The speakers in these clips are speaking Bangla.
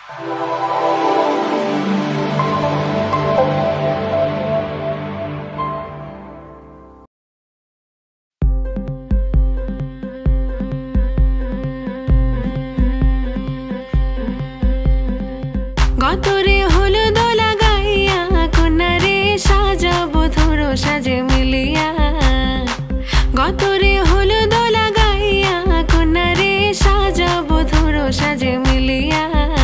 গতরে হলুদ লাগাইয়া কোনারে সাজাবো ধরো সাজে মিলিয়া গতরে হলুদ লাগাইয়া কোনারে সাজাবো ধরো সাজে মিলিয়া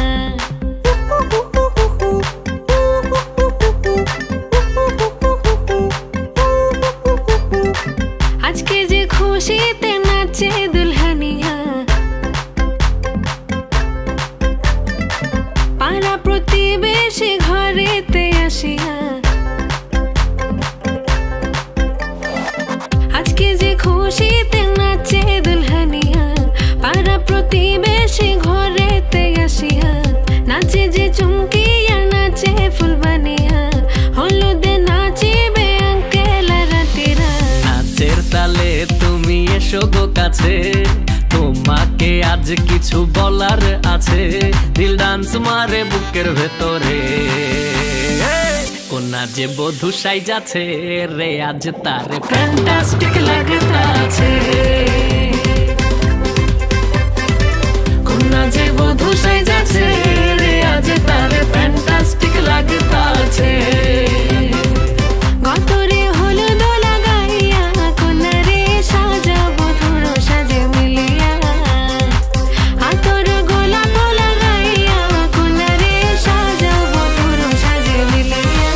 আজকে যে খুশিতে নাচে দুলহানিয়া পাড়া প্রতিবেশী ঘরেতে আসিয়া আজকে যে খুশিতে নাচে দুলহানিয়া পাড়া প্রতিবেশী ঘরেতে আসিয়া নাচে যে চুমকিয়া নাচে ফুলবানিয়া হলুদে নাচিবে আঙ্কেল রাতিরা নাচের তালে তুমি এসো গো কাছে তোমাকে আজ কিছু বলার আছে দিল ডান্স মারে বুকের ভেতরে কোনা যে বধূ সাইজাছে রে আজ তারে ফ্যান্টাস্টিক লাগতাছে কোনা যে বধূ সাইজাছে রে আজ তারে ফ্যান্টাস্টিক লাগতাছে গতরে হলুদ লাগাইয়া কোনারে সাজাবো ধরো সাজে মিলিয়া আতর গোলাপ লাগাইয়া কোনারে সাজাবো ধরো সাজে মিলিয়া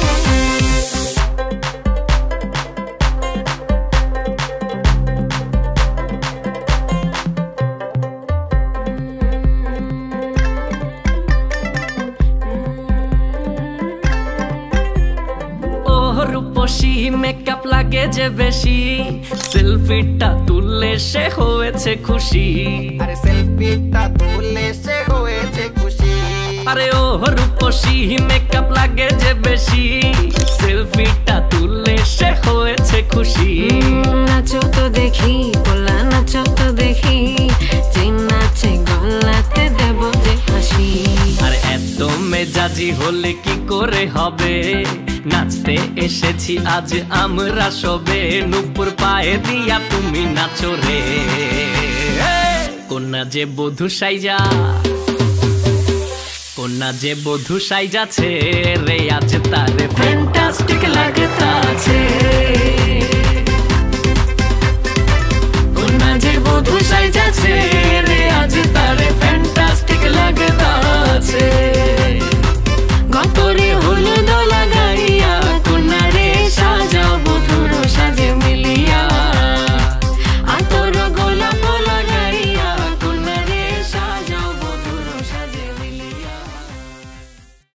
রূপসী মেকআপ লাগে যে বেশি সেলফিটা তুললে সে হয়েছে খুশি আরে সেলফিটা তুললে সে হয়েছে খুশি আরে ও রূপসী মেকআপ লাগে যে বেশি সেলফিটা তুললে সে হয়েছে খুশি নাচো তো দেখি বলা নাচো তো দেখি যে নাচে গলাতে দেব যে হাসি আরে এত মেজাজি হলে কি করে হবে নাচতে এসেছি আজ আমরা সবে নুপুর পায়ে দিয়া তুমি নাচো রে কোনা যে বধূ সাইজা কোনা যে বধূ সাইজাছে রে আজ তারে ফ্যান্টাস্টিক লাগতাছে কোনা যে বধূ সাইজাছে